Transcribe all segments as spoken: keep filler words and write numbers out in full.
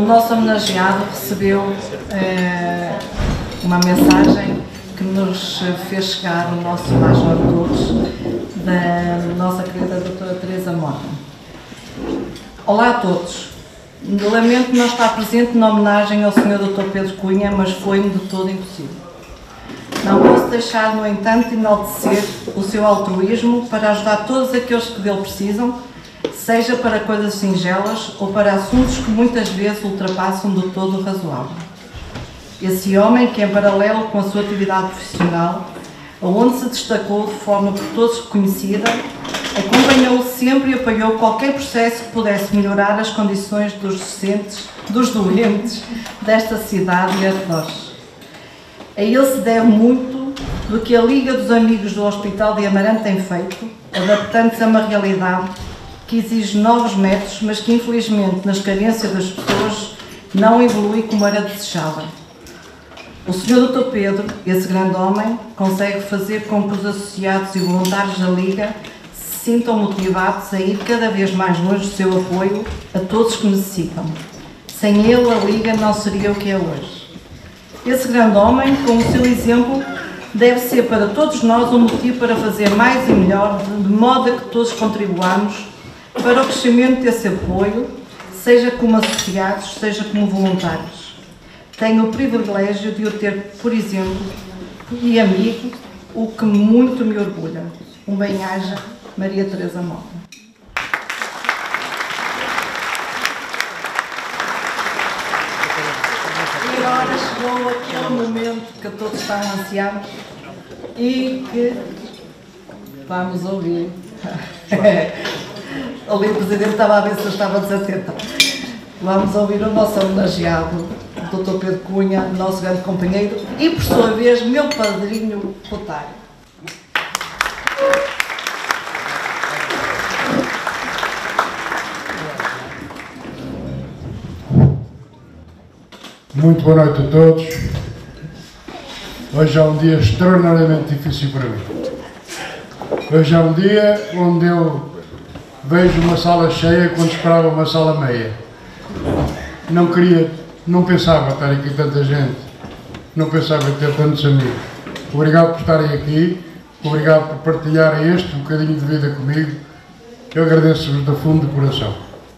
nosso homenageado recebeu eh, uma mensagem que nos fez chegar o nosso Major Todos, da nossa querida doutora Teresa Mota. Olá a todos. Lamento não estar presente na homenagem ao senhor doutor Pedro Cunha, mas foi-me de todo impossível. Não posso deixar, no entanto, de enaltecer o seu altruísmo para ajudar todos aqueles que dele precisam, seja para coisas singelas ou para assuntos que muitas vezes ultrapassam do todo o razoável. Esse homem que, em paralelo com a sua atividade profissional, onde se destacou de forma por todos reconhecida, acompanhou sempre e apoiou qualquer processo que pudesse melhorar as condições dos docentes, dos doentes desta cidade e arredores. A ele se deve muito do que a Liga dos Amigos do Hospital de Amarante tem feito, adaptando-se a uma realidade que exige novos métodos, mas que infelizmente, nas carências das pessoas, não evolui como era desejável. O senhor doutor Pedro, esse grande homem, consegue fazer com que os associados e voluntários da Liga se sintam motivados a ir cada vez mais longe do seu apoio a todos que necessitam. Sem ele, a Liga não seria o que é hoje. Esse grande homem, com o seu exemplo, deve ser para todos nós um motivo para fazer mais e melhor, de modo a que todos contribuamos para o crescimento desse apoio, seja como associados, seja como voluntários. Tenho o privilégio de o ter, por exemplo, e amigo, o que muito me orgulha. Um bem-aja, Maria Teresa Mota. E agora chegou aquele momento que todos estão ansiados e que vamos ouvir. Ali o Presidente estava a ver se eu estava desatenta. Vamos ouvir o nosso homenageado, o doutor Pedro Cunha, nosso grande companheiro e, por sua vez, meu padrinho Rotário. Muito boa noite a todos. Hoje é um dia extraordinariamente difícil para mim. Hoje é um dia onde eu vejo uma sala cheia quando esperava uma sala meia. Não queria, não pensava estar aqui tanta gente, não pensava ter tantos amigos. Obrigado por estarem aqui, obrigado por partilharem este bocadinho de vida comigo. Eu agradeço-vos do fundo do coração.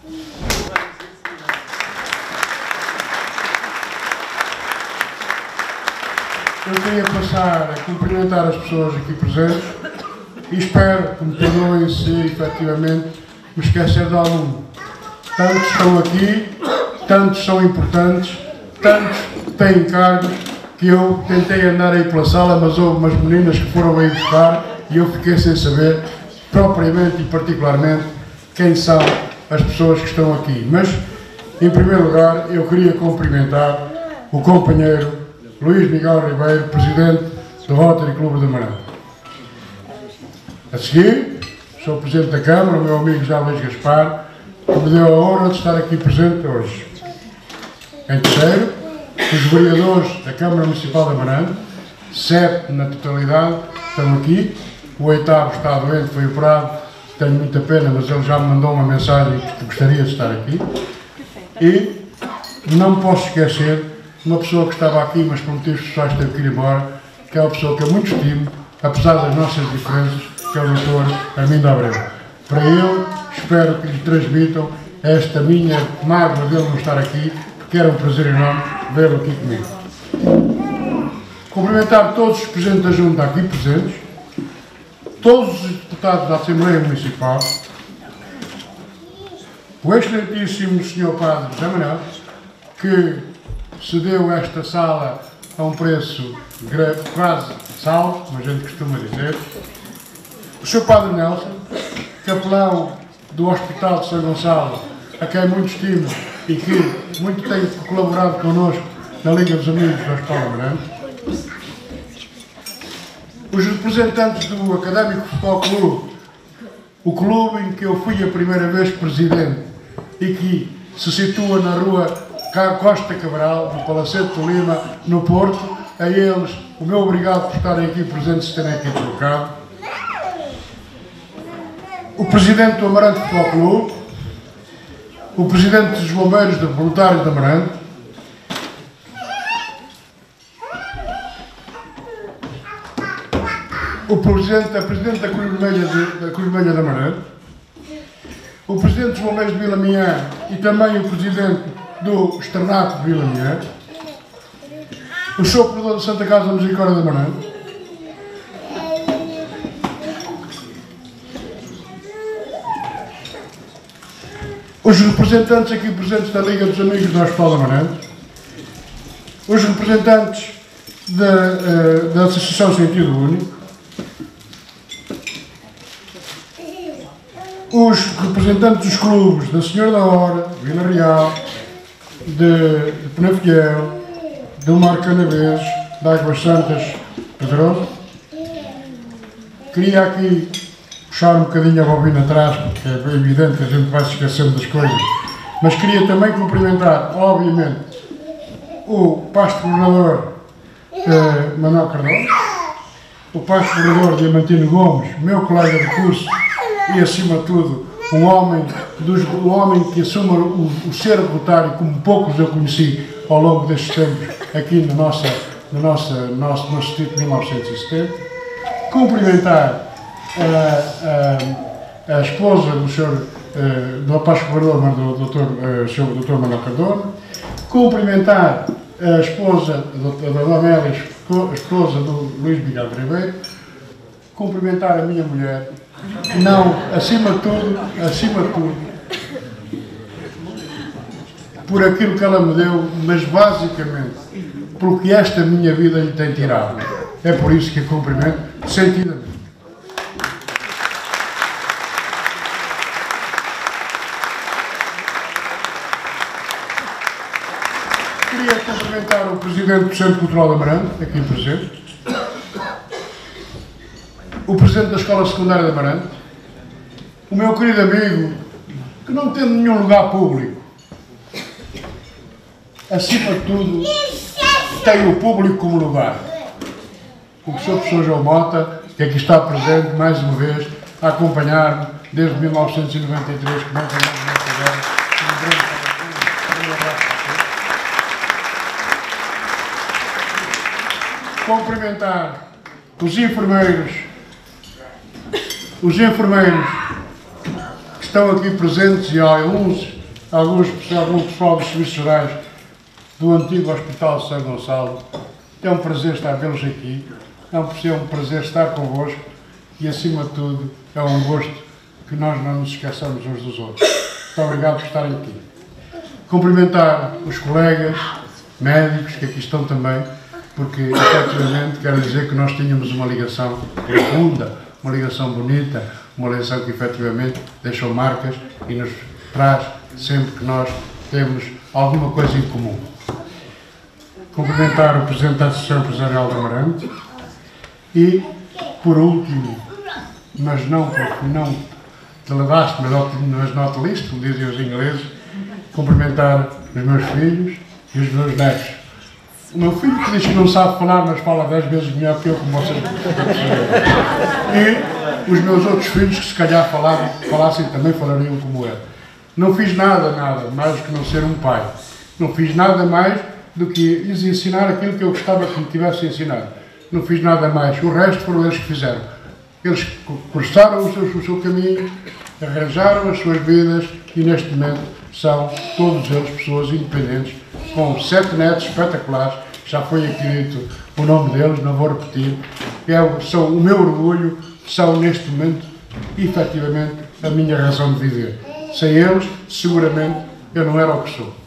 Eu queria passar a cumprimentar as pessoas aqui presentes e espero que me perdoem se efetivamente me esquecer de algum. Tantos estão aqui, tantos são importantes, tantos têm cargos, que eu tentei andar aí pela sala, mas houve umas meninas que foram aí buscar e eu fiquei sem saber propriamente e particularmente quem são as pessoas que estão aqui. Mas, em primeiro lugar, eu queria cumprimentar o companheiro Luís Miguel Ribeiro, Presidente do Rotary Clube de Amarante. A seguir, sou Presidente da Câmara, o meu amigo José Luís Gaspar, que me deu a honra de estar aqui presente hoje. Em terceiro, os vereadores da Câmara Municipal de Amarante, sete na totalidade, estão aqui. O oitavo está doente, foi operado, tenho muita pena, mas ele já me mandou uma mensagem que gostaria de estar aqui. E não me posso esquecer uma pessoa que estava aqui, mas por motivos pessoais teve que ir embora, que é uma pessoa que eu muito estimo, apesar das nossas diferenças, que é o doutor Armindo Abreu. Para ele, espero que lhe transmitam esta minha mágoa dele não estar aqui, porque era um prazer enorme vê-lo aqui comigo. Cumprimentar todos os presidentes da Junta aqui presentes, todos os deputados da Assembleia Municipal, o excelentíssimo senhor Padre José Manuel, que cedeu esta sala a um preço quase salvo, como a gente costuma dizer, o senhor Padre Nelson, capelão do Hospital de São Gonçalo, a quem muito estimo e que muito tem colaborado connosco na Liga dos Amigos do Hospital de Amarante, os representantes do Académico Futebol Clube, o clube em que eu fui a primeira vez presidente e que se situa na rua Costa Cabral, no Palacete de Lima, no Porto, a eles o meu obrigado por estarem aqui presentes e terem aqui deslocado. O presidente do Amarante Futebol Clube, o Presidente dos Bombeiros Voluntários de Amarante, o Presidente, a Presidente da Cruz Vermelha de, da Cruz Vermelha de Amarante, o Presidente dos Bombeiros de Vilamiã e também o Presidente do Externato de Vilamiã, o senhor Provedor da Santa Casa da Misericórdia de Amarante, os representantes aqui presentes da Liga dos Amigos do Hospital de Amarante, os representantes da, uh, da Associação Sentido Único, os representantes dos clubes da Senhora da Hora, Vila Real, de, de Penafiel, do Mar Canavês, de Águas Santas, Pedroso. Queria aqui puxar um bocadinho a bobina atrás, porque é bem evidente que a gente vai se esquecendo das coisas, mas queria também cumprimentar, obviamente, o Pasto Governador eh, Manuel Cardoso, o Pasto Governador Diamantino Gomes, meu colega de curso e, acima de tudo, um homem, dos, um homem que assume o, o ser rotário como poucos eu conheci ao longo destes tempos aqui na nossa, na nossa, no nosso, nosso distrito de mil novecentos e setenta. Cumprimentar A, a, a esposa do senhor uh, do Pasto Governador, do doutor, uh, senhor doutor Manuel Cardono, cumprimentar a esposa da Dona Amélia, a esposa do Luís Miguel Ribeiro, cumprimentar a minha mulher, não, acima de tudo, acima de tudo, por aquilo que ela me deu, mas basicamente porque esta minha vida lhe tem tirado. É por isso que a cumprimento sentidamente. Queria cumprimentar o Presidente do Centro Cultural de Amarante, aqui presente, o Presidente da Escola Secundária de Amarante, o meu querido amigo, que não tem nenhum lugar público, acima de tudo, tem o público como lugar. O professor Professor João Mota, que aqui está presente, mais uma vez, a acompanhar-me desde mil novecentos e noventa e três, que não tem mais nada a ver. Cumprimentar os enfermeiros, os enfermeiros que estão aqui presentes e alguns, alguns, alguns pessoal dos serviços gerais do antigo Hospital de São Gonçalo. É um prazer estar vê-los aqui, é um, é um prazer estar convosco e, acima de tudo, é um gosto que nós não nos esqueçamos uns dos outros. Muito obrigado por estarem aqui. Cumprimentar os colegas médicos que aqui estão também, porque, efetivamente, quero dizer que nós tínhamos uma ligação profunda, uma ligação bonita, uma ligação que, efetivamente, deixou marcas e nos traz sempre que nós temos alguma coisa em comum. Cumprimentar o Presidente da Associação Empresarial de Amarante e, por último, mas não, não de last, mas not least, como dizem os ingleses, cumprimentar os meus filhos e os meus netos. O meu filho que diz que não sabe falar, mas fala dez vezes melhor que eu, como vocês e os meus outros filhos que se calhar falavam, falassem também falariam como eu. Não fiz nada, nada, mais do que não ser um pai. Não fiz nada mais do que lhes ensinar aquilo que eu gostava que me tivessem ensinado. Não fiz nada mais. O resto foram eles que fizeram. Eles cursaram o seu, o seu caminho, arranjaram as suas vidas e, neste momento, são todos eles pessoas independentes, com sete netos espetaculares. Já foi aqui dito o nome deles, não vou repetir. É, são o meu orgulho, são, neste momento, efetivamente, a minha razão de viver. Sem eles, seguramente, eu não era o que sou.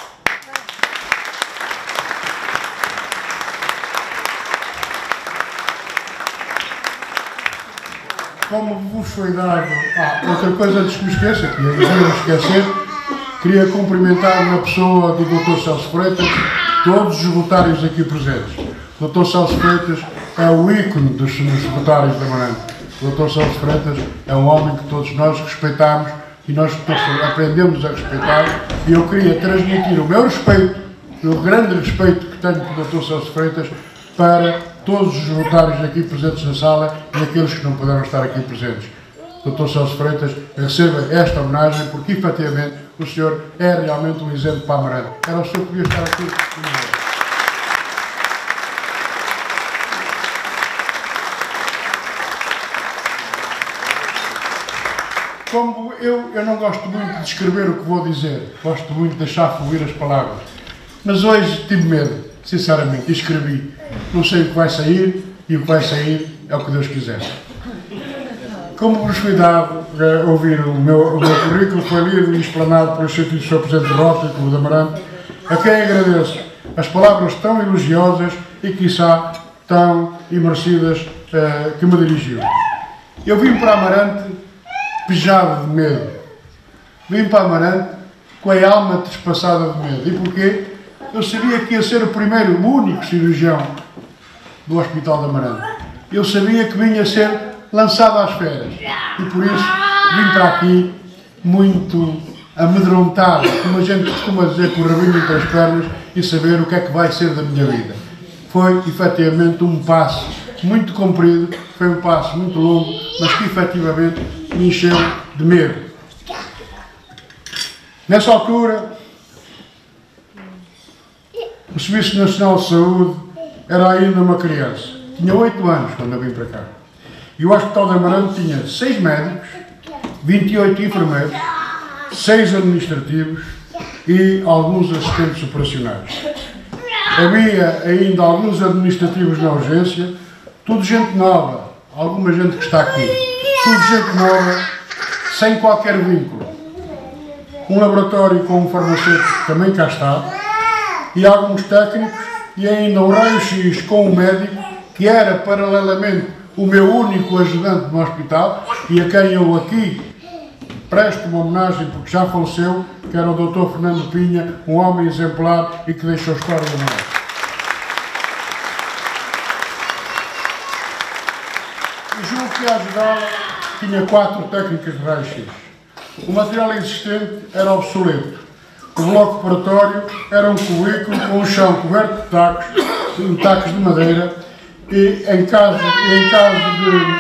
Como vos foi dado... Ah, outra coisa antes que me esqueça, que eu ia me esquecer, queria cumprimentar na pessoa do doutor Celso Freitas, todos os rotários aqui presentes. O doutor Celso Freitas é o ícone dos, dos rotários da Amarante. O doutor Celso Freitas é um homem que todos nós respeitamos e nós aprendemos a respeitar, e eu queria transmitir o meu respeito, o grande respeito que tenho pelo doutor Celso Freitas, para todos os rotários aqui presentes na sala e aqueles que não puderam estar aqui presentes. doutor Celso Freitas, receba esta homenagem, porque efetivamente o senhor é realmente um exemplo para a Amarante. Era o senhor que devia estar aqui. Como eu, eu não gosto muito de escrever o que vou dizer, gosto muito de deixar fluir as palavras. Mas hoje tive medo, sinceramente, e escrevi. Não sei o que vai sair, e o que vai sair é o que Deus quiser. Como vos foi dado a ouvir o meu, o meu currículo, foi lido e explanado pelo senhor senhor Presidente Rota e Clube de Amarante, a quem agradeço as palavras tão elogiosas e, quiçá, tão imerecidas uh, que me dirigiu. Eu vim para Amarante pejado de medo. Vim para Amarante com a alma trespassada de medo. E porquê? Eu sabia que ia ser o primeiro, o único cirurgião do Hospital de Amarante. Eu sabia que vinha ser lançado às feras. E por isso vim para aqui muito amedrontado, como a gente costuma dizer, com o rabinho entre as pernas, e saber o que é que vai ser da minha vida. Foi, efetivamente, um passo muito comprido, foi um passo muito longo, mas que, efetivamente, me encheu de medo. Nessa altura, o Serviço Nacional de Saúde era ainda uma criança. Tinha oito anos quando eu vim para cá. E o Hospital de Amarante tinha seis médicos, vinte e oito enfermeiros, seis administrativos e alguns assistentes operacionais. Havia ainda alguns administrativos na urgência, tudo gente nova, alguma gente que está aqui. Tudo gente nova, sem qualquer vínculo. Um laboratório com um farmacêutico que também cá está, e alguns técnicos, e ainda um raio-x com um médico, que era paralelamente o meu único ajudante no hospital, e a quem eu aqui presto uma homenagem porque já faleceu, que era o doutor Fernando Pinha, um homem exemplar e que deixou história de nós. E julgo que a ajudá-la tinha quatro técnicas de raio-x. O material existente era obsoleto. O bloco operatório era um cubículo com um chão coberto de tacos, de tacos de madeira, e em caso, em caso de...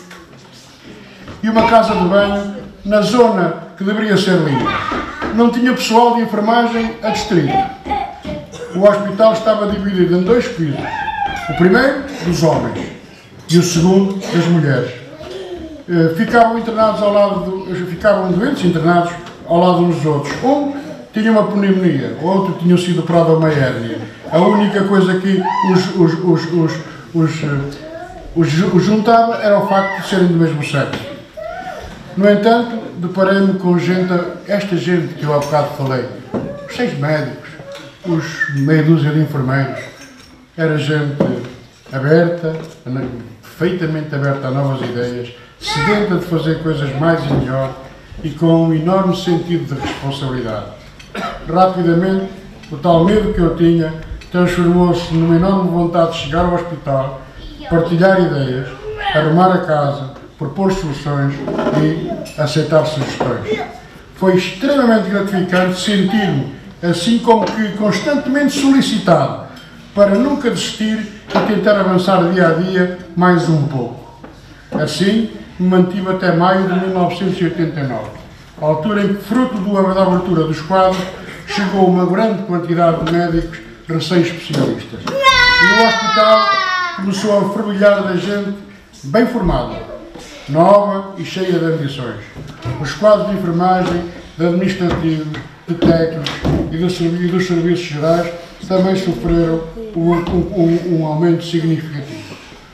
e uma casa de banho na zona que deveria ser limpa. Não tinha pessoal de enfermagem adstrito. O hospital estava dividido em dois pisos. O primeiro, dos homens, e o segundo, das mulheres. Ficavam internados ao lado do, ficavam doentes internados ao lado uns dos outros. Um tinha uma pneumonia, o outro tinha sido operado a uma hérnia. A única coisa que os, os, os, os, os, os, os juntava era o facto de serem do mesmo sexo. No entanto, deparei-me com gente, esta gente que eu há bocado falei, os seis médicos, os meia dúzia de enfermeiros, era gente aberta, perfeitamente aberta a novas ideias, sedenta de fazer coisas mais e melhor e com um enorme sentido de responsabilidade. Rapidamente, o tal medo que eu tinha transformou-se numa enorme vontade de chegar ao hospital, partilhar ideias, arrumar a casa, propor soluções e aceitar sugestões. Foi extremamente gratificante sentir-me, assim como que constantemente solicitado, para nunca desistir e tentar avançar dia a dia mais um pouco. Assim, me mantive até maio de mil novecentos e oitenta e nove, a altura em que, fruto da abertura dos quadros, chegou uma grande quantidade de médicos recém-especialistas. E o hospital começou a fervilhar da gente bem formada, nova e cheia de ambições. Os quadros de enfermagem, de administrativos, de técnicos e dos serviços, dos serviços gerais também sofreram um, um, um aumento significativo.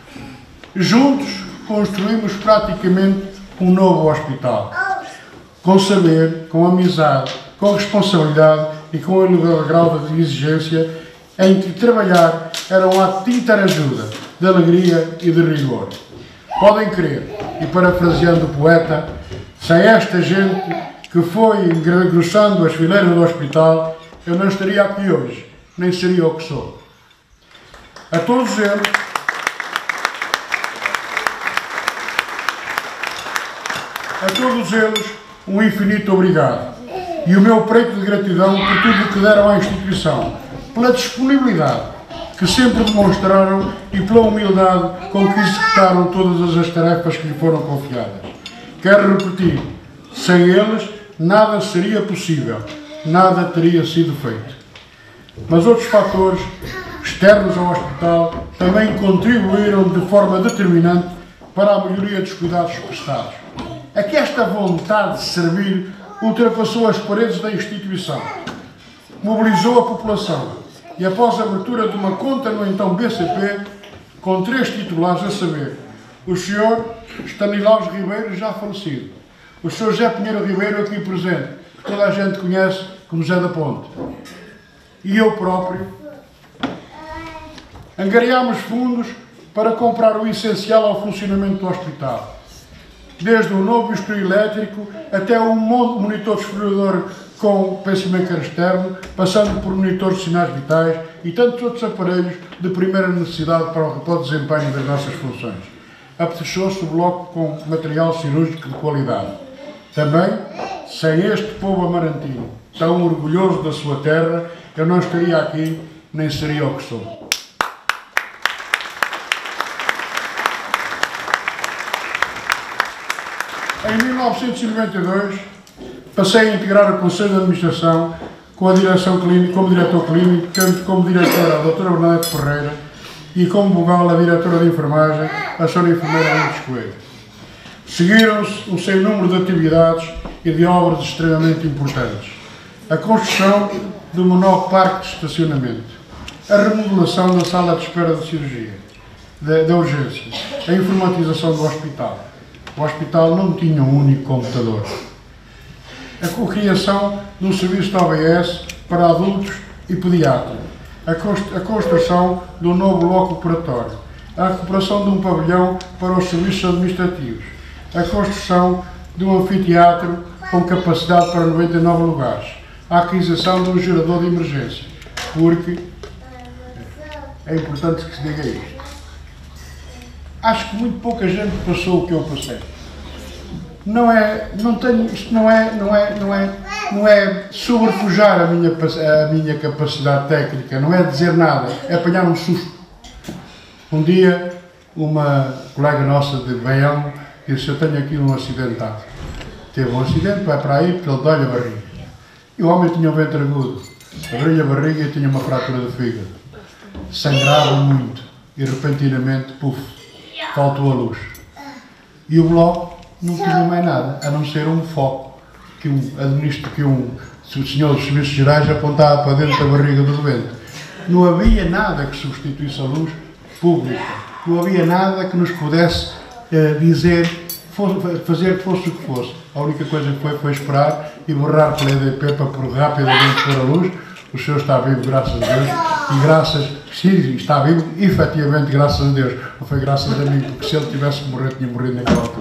Juntos construímos praticamente um novo hospital, com saber, com amizade, com responsabilidade e com um elevado grau de exigência, em que trabalhar era um ato de interajuda, de alegria e de rigor. Podem crer, e parafraseando o poeta, sem esta gente que foi engrossando as fileiras do hospital, eu não estaria aqui hoje, nem seria o que sou. A todos eles, a todos eles, um infinito obrigado. E o meu preito de gratidão por tudo o que deram à instituição, pela disponibilidade que sempre demonstraram e pela humildade com que executaram todas as tarefas que lhe foram confiadas. quero repetir, sem eles nada seria possível, nada teria sido feito. Mas outros fatores externos ao hospital também contribuíram de forma determinante para a melhoria dos cuidados prestados. É que esta vontade de servir ultrapassou as paredes da instituição, mobilizou a população e, após a abertura de uma conta no então B C P, com três titulares a saber, o senhor Stanislaus Ribeiro, já falecido, o senhor José Pinheiro Ribeiro, aqui presente, que toda a gente conhece como Zé da Ponte, e eu próprio, angariámos fundos para comprar o essencial ao funcionamento do hospital, desde o novo bisturi elétrico até o monitor desfibrilador com pacemaker externo, passando por monitores de sinais vitais e tantos outros aparelhos de primeira necessidade para o, para o desempenho das nossas funções. Apetechou-se o bloco com material cirúrgico de qualidade. Também, sem este povo amarantino, tão orgulhoso da sua terra, eu não estaria aqui, nem seria o que sou. Em mil novecentos e noventa e dois, passei a integrar o Conselho de Administração com a direção clínica, como diretor clínico, tanto como diretora a doutora Bernadette Ferreira e como vogal a diretora de enfermagem, a senhora enfermeira Lourdes Coelho. Seguiram-se um sem número de atividades e de obras extremamente importantes. A construção de um novo parque de estacionamento, a remodelação da sala de espera de cirurgia, da, da urgência, a informatização do hospital. O hospital não tinha um único computador. A criação de um serviço de O B S para adultos e pediatras. A construção de um novo bloco operatório. A recuperação de um pavilhão para os serviços administrativos. A construção de um anfiteatro com capacidade para noventa e nove lugares. A aquisição de um gerador de emergência. Porque é importante que se diga isto. Acho que muito pouca gente passou o que eu passei. Não é, não tenho, isto não é, não é, não é, não é sobrepujar a minha, a minha capacidade técnica, não é dizer nada, é apanhar um susto. Um dia, uma colega nossa de Baião disse, eu tenho aqui um acidentado. Teve um acidente, vai para aí, porque ele dói a barriga. E o homem tinha um ventre agudo, abriu-lhe a barriga e tinha uma fratura do fígado. Sangrava muito e repentinamente, puf, faltou a luz. E o bloco não tinha mais nada, a não ser um foco que um administrador, que um o senhor dos serviços gerais apontava para dentro da barriga do doente. Não havia nada que substituísse a luz pública, não havia nada que nos pudesse uh, dizer, fosse, fazer que fosse o que fosse. A única coisa que foi foi esperar e borrar pela E D P para por rapidamente pôr a luz. O senhor está vivo, graças a Deus, e graças, sim, está vivo, efetivamente, graças a Deus. Não foi graças a mim, porque se ele tivesse que morrer, tinha morrido naquela altura.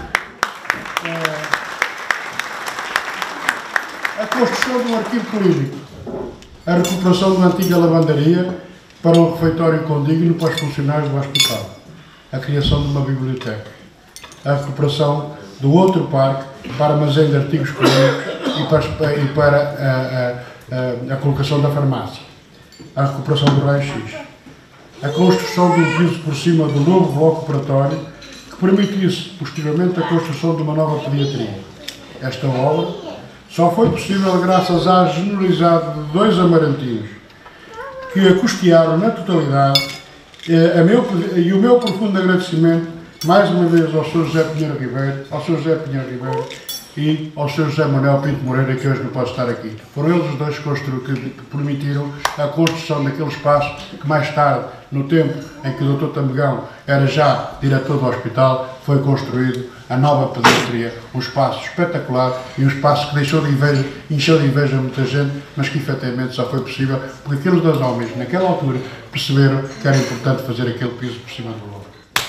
A construção de um arquivo clínico, a recuperação da antiga lavandaria para um refeitório condigno para os funcionários do hospital, a criação de uma biblioteca, a recuperação do outro parque para armazém de artigos clínicos e para, e para a, a, a, a colocação da farmácia, a recuperação do raio-x, a construção de um piso por cima do novo bloco operatório que permitisse posteriormente a construção de uma nova pediatria. Esta obra só foi possível graças à generosidade de dois amarantinos que a custearam na totalidade eh, a meu, e o meu profundo agradecimento mais uma vez ao senhor José Pinheiro Ribeiro, ao senhor José Pinheiro Ribeiro e ao senhor José Manuel Pinto Moreira, que hoje não pode estar aqui. Foram eles os dois que, que permitiram a construção daquele espaço que mais tarde, no tempo em que o doutor Tamegão era já diretor do hospital, foi construído a nova pediatria, um espaço espetacular e um espaço que deixou de inveja, encheu de inveja muita gente, mas que efetivamente só foi possível porque aqueles dois homens, naquela altura, perceberam que era importante fazer aquele piso por cima do lobo.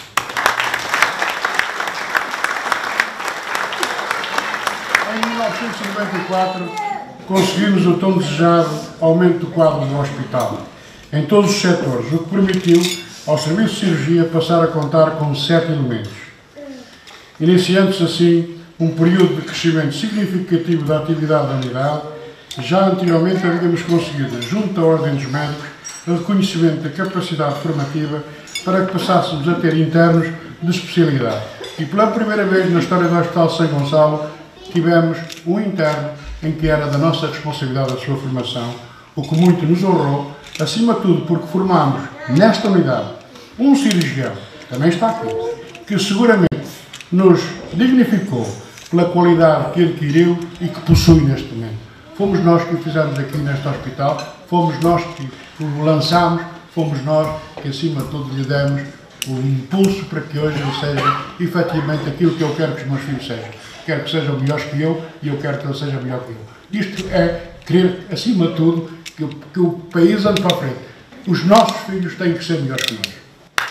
Em mil novecentos e noventa e quatro, conseguimos o tão desejado aumento do quadro do hospital, em todos os setores, o que permitiu ao Serviço de Cirurgia passar a contar com sete elementos. Iniciando-se assim um período de crescimento significativo da atividade da unidade, já anteriormente havíamos conseguido, junto à Ordem dos Médicos, o reconhecimento da capacidade formativa para que passássemos a ter internos de especialidade. E pela primeira vez na história do Hospital de São Gonçalo tivemos um interno em que era da nossa responsabilidade a sua formação, o que muito nos honrou, acima de tudo porque formámos nesta unidade um cirurgião, que também está aqui, que seguramente nos dignificou pela qualidade que adquiriu e que possui neste momento. Fomos nós que o fizemos aqui neste hospital, fomos nós que o lançámos, fomos nós que acima de tudo lhe demos o impulso para que hoje ele seja efetivamente aquilo que eu quero que os meus filhos sejam. Quero que sejam melhores que eu e eu quero que ele seja melhor que eu. Isto é querer, acima de tudo, que, que o país ande para a frente. Os nossos filhos têm que ser melhores que nós.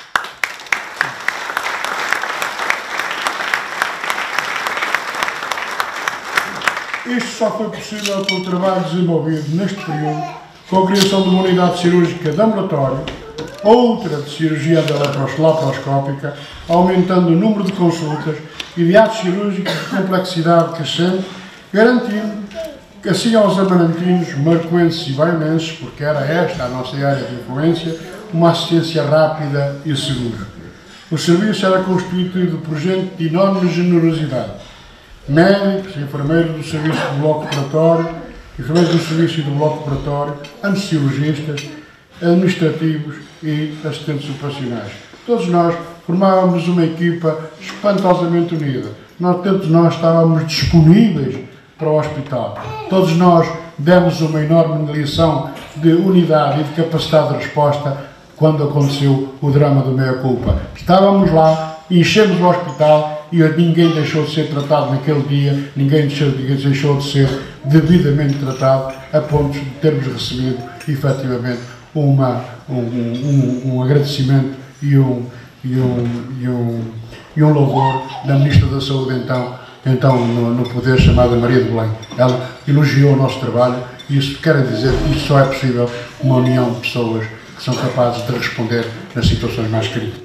Isto só foi possível pelo trabalho desenvolvido neste período com a criação de uma unidade cirúrgica de ambulatório, outra de cirurgia laparoscópica, aumentando o número de consultas e de atos cirúrgicos de complexidade crescente, garantindo que assim aos amarantinos, marcoenses e baionenses, porque era esta a nossa área de influência, uma assistência rápida e segura. O serviço era constituído por gente de enorme generosidade. Médicos, enfermeiros do serviço do bloco operatório, enfermeiros do serviço e do bloco operatório, anestesiologistas, administrativos e assistentes operacionais. Todos nós formávamos uma equipa espantosamente unida. Nós, todos nós estávamos disponíveis para o hospital. Todos nós demos uma enorme lição de unidade e de capacidade de resposta quando aconteceu o drama do meia-culpa. Estávamos lá, enchemos o hospital e ninguém deixou de ser tratado naquele dia, ninguém deixou, deixou de ser devidamente tratado, a ponto de termos recebido, efetivamente, uma, um, um, um agradecimento e um, e, um, e, um, e um louvor da Ministra da Saúde, então, então no, no poder, chamada Maria de Belém. Ela elogiou o nosso trabalho e isso quer dizer que isso só é possível uma união de pessoas que são capazes de responder nas situações mais críticas.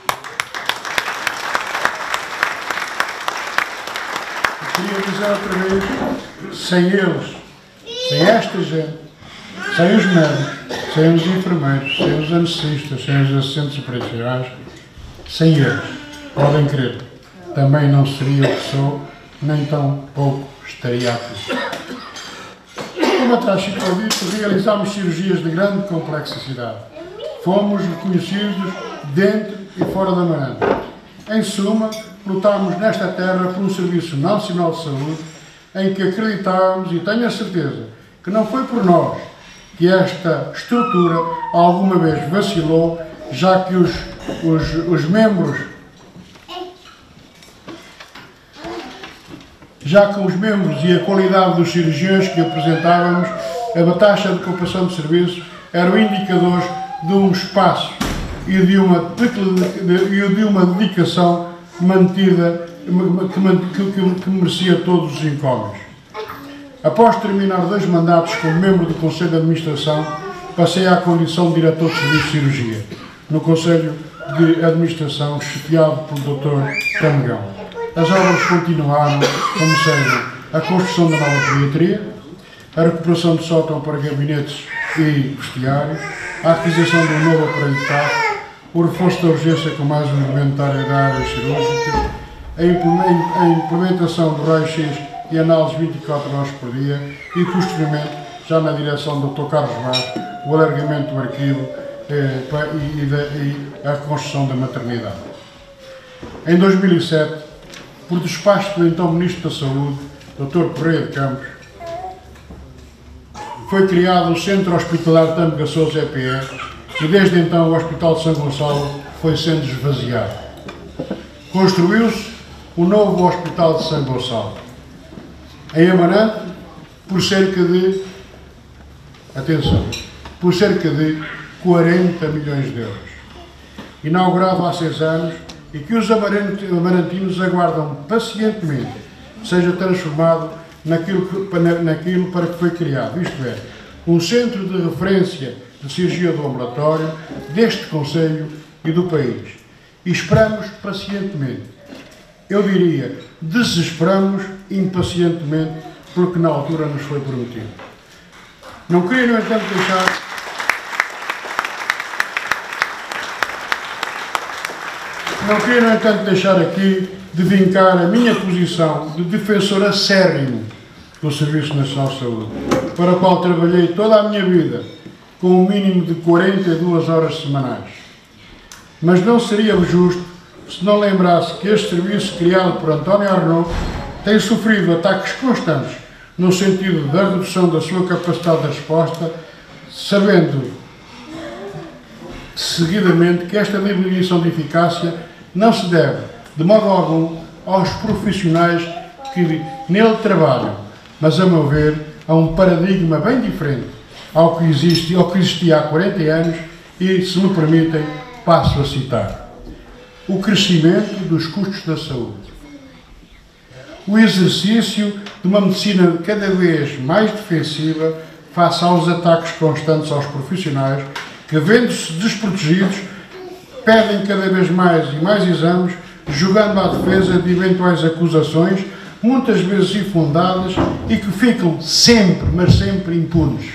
Queria dizer outra vez, sem eles, sem esta gente, sem os médicos, sem os enfermeiros, sem os anestesistas, sem os assistentes operacionais, sem eles, podem crer, também não seria o que sou, nem tão pouco estaria aqui. Como atrás ficou dito, realizámos cirurgias de grande complexidade. Fomos reconhecidos dentro e fora da Amarante. Em suma, lutámos nesta terra por um Serviço Nacional de Saúde em que acreditávamos, e tenho a certeza, que não foi por nós que esta estrutura alguma vez vacilou, já que os, os, os membros, já que os membros e a qualidade dos cirurgiões que apresentávamos, a taxa de ocupação de serviço eram indicadores de um espaço e de uma, de, de uma dedicação mantida, que, que, que merecia todos os encómios. Após terminar dois mandatos como membro do Conselho de Administração, passei à condição de diretor de Serviço de Cirurgia, no Conselho de Administração, chefiado pelo doutor Tamegão. As obras continuaram, como sejam a construção da nova pediatria, a recuperação de sótão para gabinetes e vestiários, a aquisição de um novo aparelho de tato, o reforço da urgência com mais um inventário da área cirúrgica, a implementação do raio-x e análise vinte e quatro horas por dia e, posteriormente, já na direção do doutor Carlos Vaz, o alargamento do arquivo eh, e, e, e a construção da maternidade. Em dois mil e sete, por despacho do então Ministro da Saúde, doutor Correia de Campos, foi criado o Centro Hospitalar Tâmega Sousa E P E e desde então o Hospital de São Gonçalo foi sendo esvaziado. Construiu-se o novo Hospital de São Gonçalo, em Amarante, por cerca de, atenção, por cerca de quarenta milhões de euros. Inaugurado há seis anos e que os amarantinos aguardam pacientemente seja transformado naquilo, que, naquilo para que foi criado, isto é, um centro de referência de cirurgia do ambulatório deste Conselho e do país. E esperamos pacientemente, eu diria, desesperamos impacientemente pelo que na altura nos foi prometido. Não queria, no entanto, deixar... Não queria, no entanto, deixar aqui de vincar a minha posição de defensor acérrimo do Serviço Nacional de Saúde, para o qual trabalhei toda a minha vida, com um mínimo de quarenta e duas horas semanais. Mas não seria justo se não lembrasse que este serviço, criado por António Arnaud, tem sofrido ataques constantes no sentido da redução da sua capacidade de resposta, sabendo seguidamente que esta diminuição de eficácia não se deve, de modo algum, aos profissionais que nele trabalham, mas, a meu ver, a um paradigma bem diferente ao que existe, ao que existia há quarenta anos e, se me permitem, passo a citar: o crescimento dos custos da saúde, o exercício de uma medicina cada vez mais defensiva face aos ataques constantes aos profissionais que, vendo-se desprotegidos, pedem cada vez mais e mais exames, jogando à defesa de eventuais acusações, muitas vezes infundadas, e que ficam sempre, mas sempre impunes.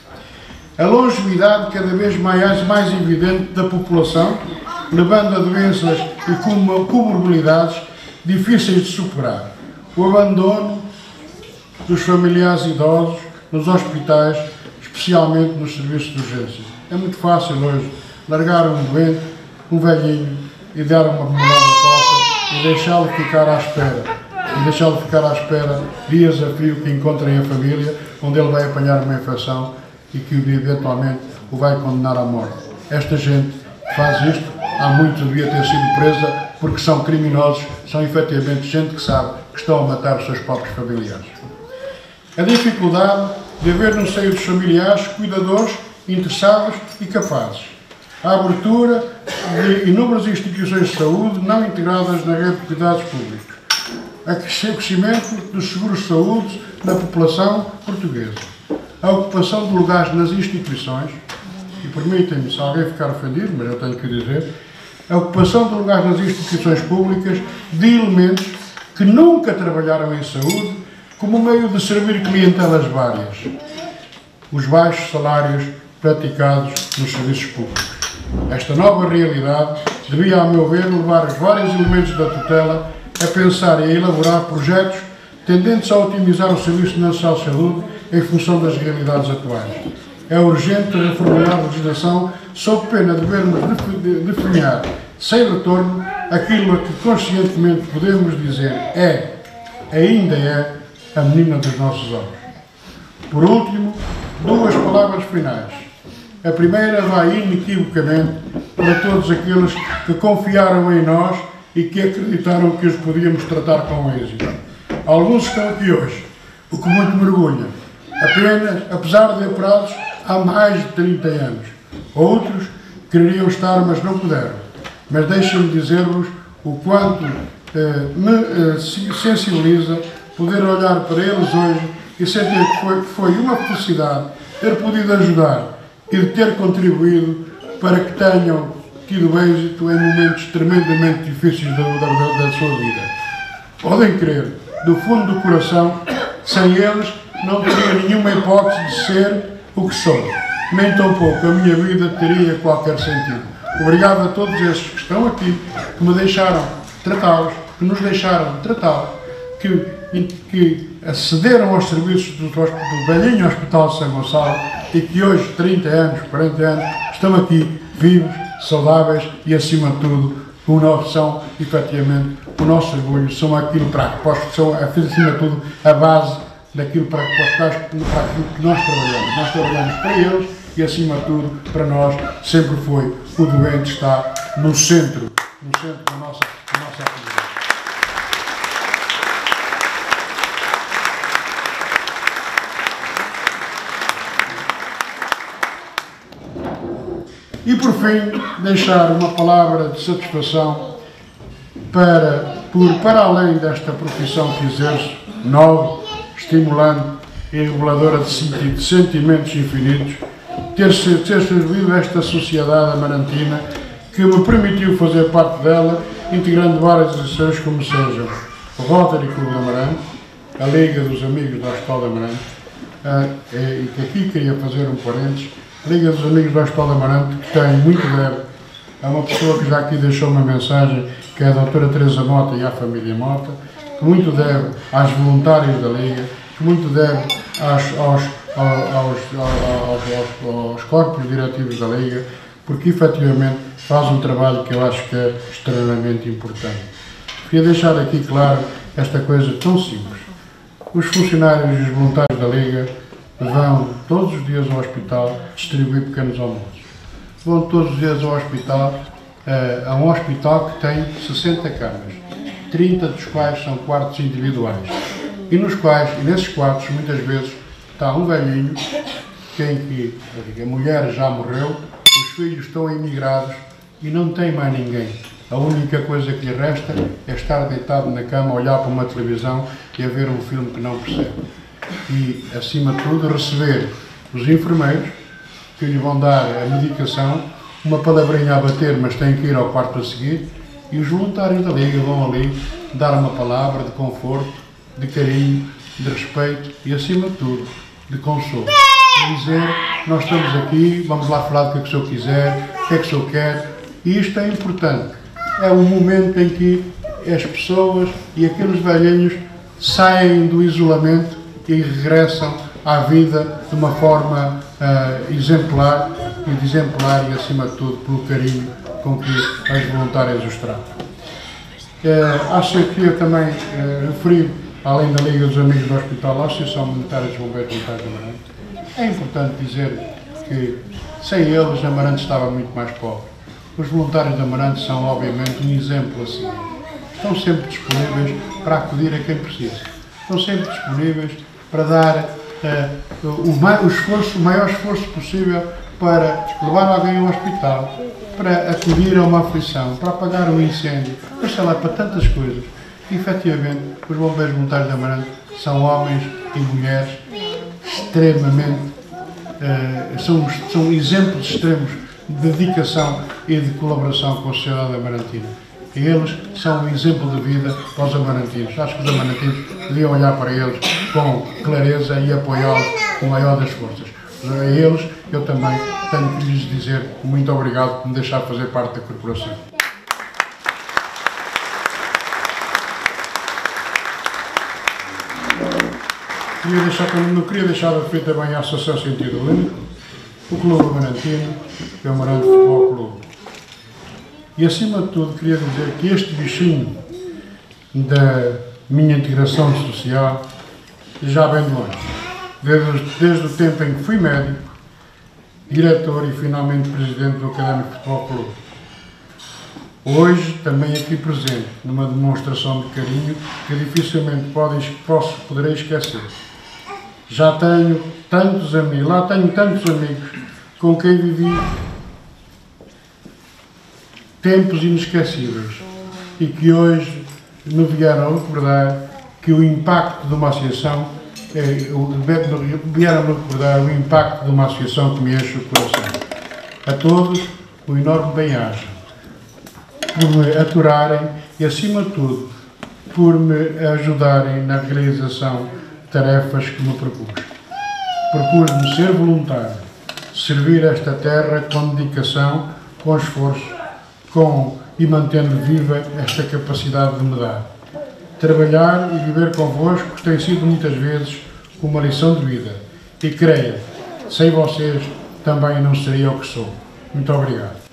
A longevidade cada vez mais, mais evidente da população, levando a doenças e comorbilidades difíceis de superar. O abandono dos familiares idosos nos hospitais, especialmente nos serviços de urgência. É muito fácil hoje largar um doente, um velhinho, e dar uma remunerada falsa e deixá-lo ficar à espera. E deixá-lo ficar à espera dias a fio que encontrem a família, onde ele vai apanhar uma infecção e que eventualmente o vai condenar à morte. Esta gente que faz isto, há muito devia ter sido presa, porque são criminosos, são efetivamente gente que sabe que estão a matar os seus próprios familiares. A dificuldade de haver no seio dos familiares cuidadores interessados e capazes. A abertura de inúmeras instituições de saúde não integradas na rede de cuidados públicos. O crescimento dos seguros de saúde na população portuguesa. A ocupação de lugares nas instituições, e permitem-me, se alguém ficar ofendido, mas eu tenho que dizer, a ocupação de lugares nas instituições públicas de elementos que nunca trabalharam em saúde como meio de servir clientelas várias. Os baixos salários praticados nos serviços públicos. Esta nova realidade devia, a meu ver, levar os vários elementos da tutela a pensar e a elaborar projetos tendentes a otimizar o Serviço Nacional de Saúde em função das realidades atuais. É urgente reformular a legislação sob pena de vermos definhar, sem retorno, aquilo a que conscientemente podemos dizer é, ainda é, a menina dos nossos olhos. Por último, duas palavras finais. A primeira vai inequivocamente para todos aqueles que confiaram em nós e que acreditaram que os podíamos tratar com êxito. Alguns estão aqui hoje, o que muito me orgulha, apenas, apesar de apurados há mais de trinta anos. Outros queriam estar, mas não puderam. Mas deixem-me dizer-vos o quanto eh, me eh, sensibiliza poder olhar para eles hoje e sentir que foi, que foi uma felicidade ter podido ajudar e de ter contribuído para que tenham tido êxito em momentos tremendamente difíceis da, da, da sua vida. Podem crer, do fundo do coração, sem eles não teria nenhuma hipótese de ser o que sou. Nem tampouco a minha vida teria qualquer sentido. Obrigado a todos estes que estão aqui, que me deixaram tratá-los, que nos deixaram tratá-los, que, que acederam aos serviços do, do velhinho Hospital de São Gonçalo e que hoje, trinta anos, quarenta anos, estão aqui vivos, saudáveis e, acima de tudo, uma são, efetivamente, o nosso orgulho, são aquilo para que são, acima de tudo, a base daquilo para, para, para aquilo que nós trabalhamos. Nós trabalhamos para eles e, acima de tudo, para nós, sempre foi o doente está no centro, no centro da nossa, da nossa atividade. E, por fim, deixar uma palavra de satisfação para, por, para além desta profissão que exerço, nova, estimulante e reveladora de sentimentos infinitos, ter, ter servido esta sociedade amarantina que me permitiu fazer parte dela, integrando várias associações como sejam o Rotary Clube de Amarante, a Liga dos Amigos do Hospital de Amarante, e que aqui queria fazer um parênteses, a Liga dos Amigos do Hospital de Amarante, que tem muito breve é uma pessoa que já aqui deixou uma mensagem, que é a doutora Teresa Mota e a família Mota, que muito deve às voluntárias da Liga, que muito deve aos, aos, aos, aos, aos, aos corpos diretivos da Liga, porque efetivamente faz um trabalho que eu acho que é extremamente importante. Queria deixar aqui claro esta coisa tão simples. Os funcionários e os voluntários da Liga vão todos os dias ao hospital distribuir pequenos almoços. Vão todos os dias ao hospital, uh, a um hospital que tem sessenta camas, trinta dos quais são quartos individuais. E nos quais, e nesses quartos, muitas vezes, está um velhinho, em que a mulher já morreu, os filhos estão emigrados e não tem mais ninguém. A única coisa que lhe resta é estar deitado na cama, olhar para uma televisão e a ver um filme que não percebe. E, acima de tudo, receber os enfermeiros, que lhe vão dar a medicação, uma palavrinha a bater, mas tem que ir ao quarto a seguir, e os voluntários da Liga vão ali dar uma palavra de conforto, de carinho, de respeito e, acima de tudo, de consolo. Dizer, nós estamos aqui, vamos lá falar do que é que o senhor quiser, o que é que o senhor quer, e isto é importante. É um momento em que as pessoas e aqueles velhinhos saem do isolamento e regressam à vida de uma forma uh, exemplar, e de exemplar e, acima de tudo, pelo carinho com que as voluntárias os tratam. Uh, acho que eu também uh, referi, além da Liga dos Amigos do Hospital, a Associação Monetária dos Bombeiros Voluntários de Amarante. É importante dizer que, sem eles, Amarante estava muito mais pobre. Os voluntários de Amarante são, obviamente, um exemplo assim. Estão sempre disponíveis para acudir a quem precisa. Estão sempre disponíveis para dar uh, o, o, esforço, o maior esforço possível para levar alguém ao hospital, para acudir a uma aflição, para apagar um incêndio, para, sei lá, para tantas coisas. E, efetivamente, os bombeiros voluntários de Amarante são homens e mulheres extremamente, uh, são, são exemplos extremos de dedicação e de colaboração com a sociedade amarantina. E eles são um exemplo de vida para os amarantinos. Acho que os amarantinos deviam olhar para eles com clareza e apoiá-los com a maior das forças. A eles, eu também tenho que lhes dizer muito obrigado por me deixar fazer parte da corporação. Queria deixar, não queria deixar de referir também a Associação Sentido Único, o Clube Amarantino e o Amarante Futebol Clube. E, acima de tudo, queria dizer que este bichinho da minha integração social já vem de longe. Desde, desde o tempo em que fui médico, diretor e, finalmente, presidente do Académico Futebol Clube. Hoje, também aqui presente, numa demonstração de carinho que dificilmente podem, posso, poderei esquecer. Já tenho tantos amigos, lá tenho tantos amigos com quem vivi tempos inesquecíveis e que hoje me vieram a recordar que o impacto de uma associação, é, vieram a recordar o impacto de uma associação que me enche o coração. A todos, o enorme bem-aja por me aturarem e, acima de tudo, por me ajudarem na realização de tarefas que me propus. Propus-me ser voluntário, servir esta terra com dedicação, com esforço, com, e mantendo viva esta capacidade de me dar. Trabalhar e viver convosco tem sido muitas vezes uma lição de vida. E creia, sem vocês também não seria o que sou. Muito obrigado.